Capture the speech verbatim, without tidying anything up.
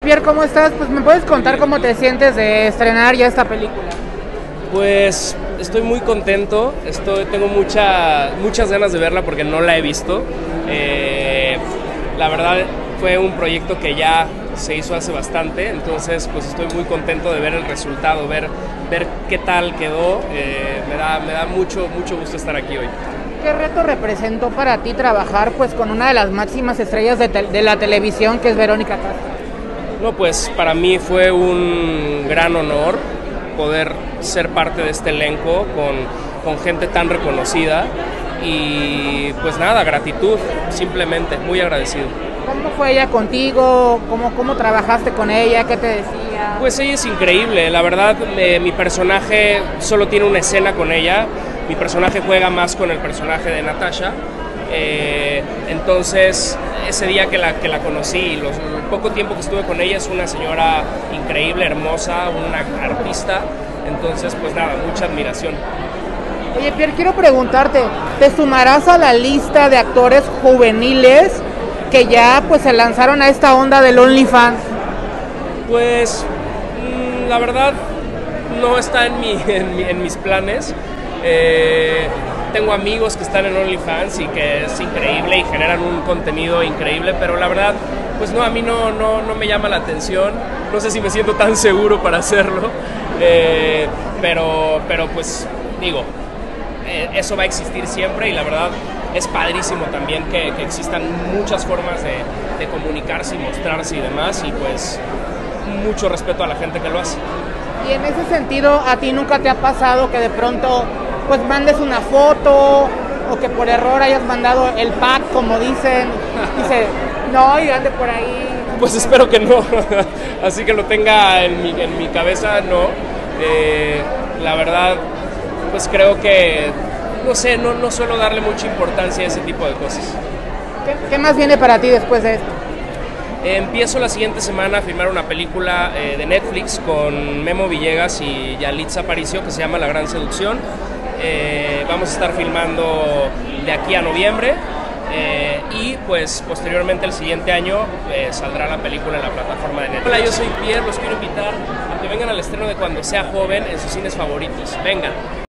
Pierre, ¿cómo estás? Pues me puedes contar cómo te sientes de estrenar ya esta película. Pues estoy muy contento, estoy, tengo mucha, muchas ganas de verla porque no la he visto. Eh, la verdad fue un proyecto que ya se hizo hace bastante, entonces pues estoy muy contento de ver el resultado, ver, ver qué tal quedó. Eh, me da, me da mucho, mucho gusto estar aquí hoy. ¿Qué reto representó para ti trabajar pues con una de las máximas estrellas de, te de la televisión, que es Verónica Castro? No, pues para mí fue un gran honor poder ser parte de este elenco con, con gente tan reconocida y pues nada, gratitud, simplemente, muy agradecido. ¿Cómo fue ella contigo? ¿Cómo, cómo trabajaste con ella? ¿Qué te decía? Pues ella es increíble, la verdad, eh, mi personaje solo tiene una escena con ella, mi personaje juega más con el personaje de Natasha, eh, entonces ese día que la, que la conocí, los, el poco tiempo que estuve con ella, es una señora increíble, hermosa, una artista, entonces pues nada, mucha admiración. Oye Pierre, quiero preguntarte, ¿te sumarás a la lista de actores juveniles que ya pues se lanzaron a esta onda del OnlyFans? Pues mmm, la verdad no está en, mi, en, mi, en mis planes. Eh, tengo amigos que están en OnlyFans y que es increíble y generan un contenido increíble, pero la verdad, pues no, a mí no, no, no me llama la atención, no sé si me siento tan seguro para hacerlo, eh, pero, pero pues digo, eh, eso va a existir siempre y la verdad es padrísimo también que, que existan muchas formas de, de comunicarse y mostrarse y demás, y pues mucho respeto a la gente que lo hace. Y en ese sentido, ¿a ti nunca te ha pasado que de pronto pues mandes una foto o que por error hayas mandado el pack, como dicen, dice, no, y ande por ahí? Pues espero que no, así que lo tenga en mi, en mi cabeza, no. Eh, la verdad, pues creo que, no sé, no, no suelo darle mucha importancia a ese tipo de cosas. ¿Qué, qué más viene para ti después de esto? Eh, empiezo la siguiente semana a filmar una película eh, de Netflix con Memo Villegas y Yalitza Aparicio que se llama La Gran Seducción. Eh, vamos a estar filmando de aquí a noviembre eh, y pues posteriormente el siguiente año eh, saldrá la película en la plataforma de Netflix. Hola, yo soy Pierre, los quiero invitar a que vengan al estreno de Cuando sea joven en sus cines favoritos. Vengan.